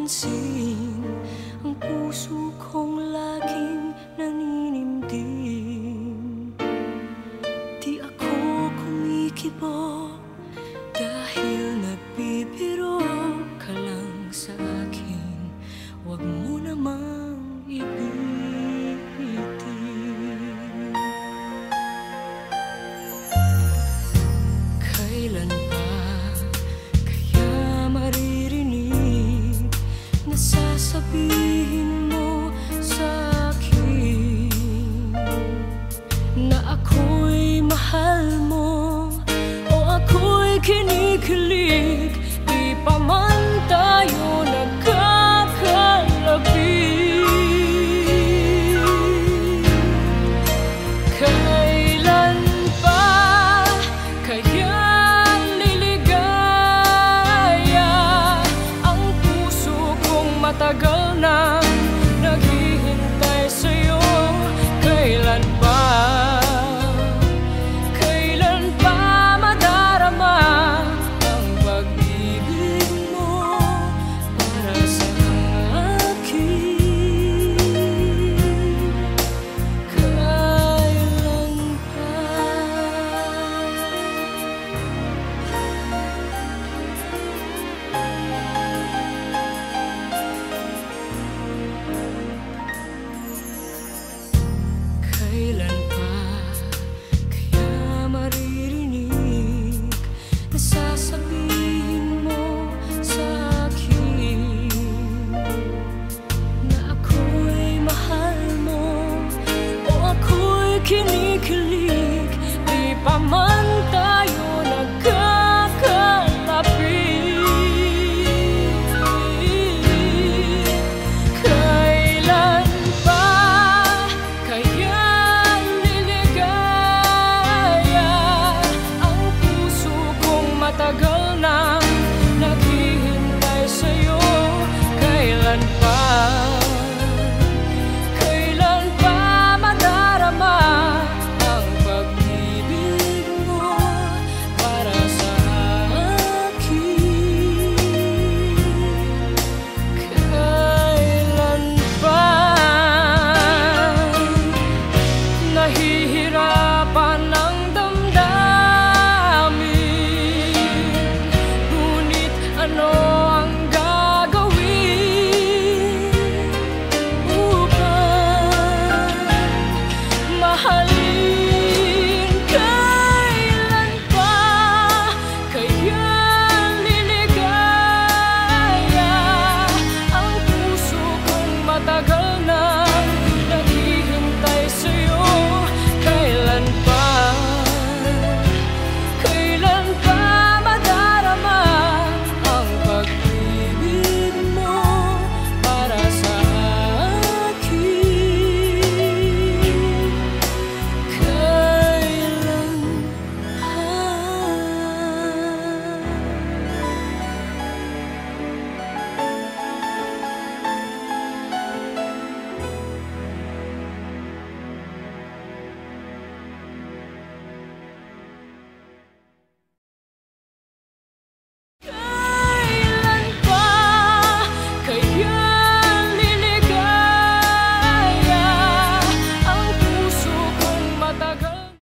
napapansin ang puso kong laging naninindim. Di ako kumikibo dahil nagbibiro ka lang sa akin. Huwag mo namang ipitin. Kailan ba kaya maririnig na sasabihin mo sa akin na ako'y mahal mo o ako'y kinikilig? Di pa man tayo nagkakalapit. Kailan pa kaya liligaya ang puso kong matagal na